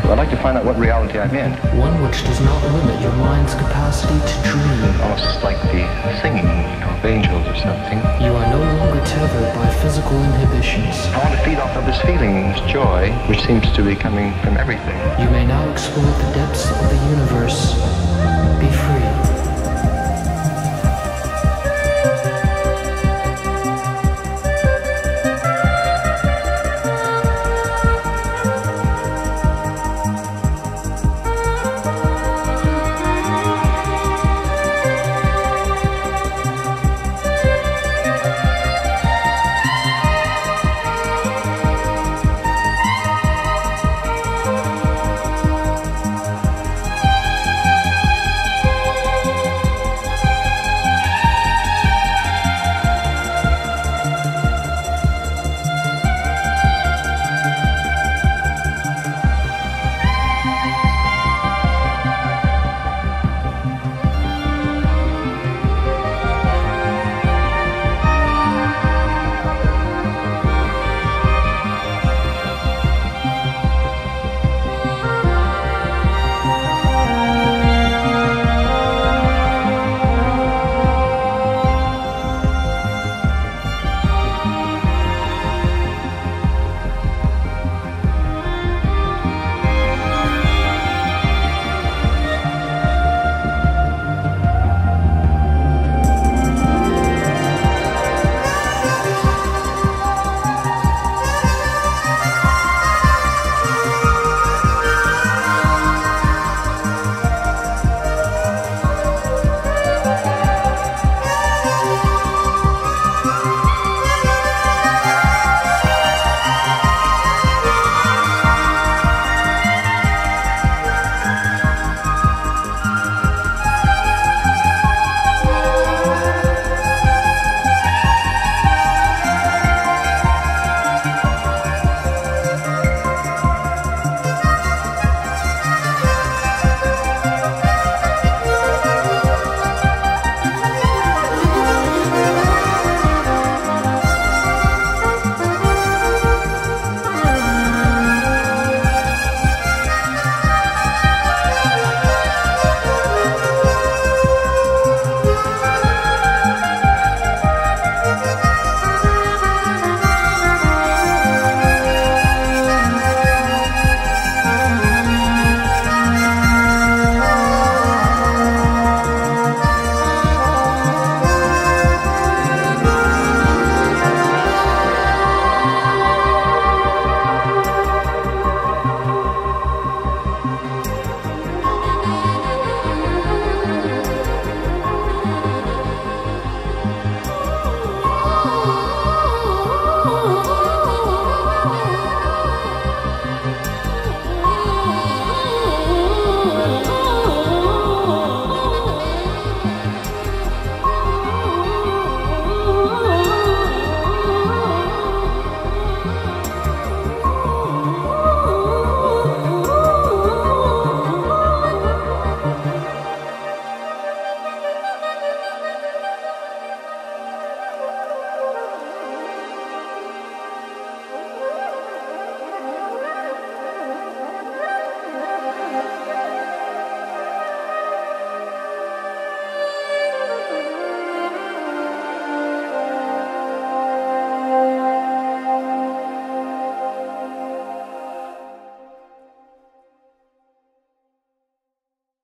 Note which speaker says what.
Speaker 1: I'd like to find out what reality I'm in.
Speaker 2: One which does not limit your mind's capacity to dream.
Speaker 1: Almost like the singing of angels or something.
Speaker 2: You are no longer tethered by physical inhibitions.
Speaker 1: I want to feed off of this feeling, this joy, which seems to be coming from everything.
Speaker 2: You may now explore the depths of the universe. Be free.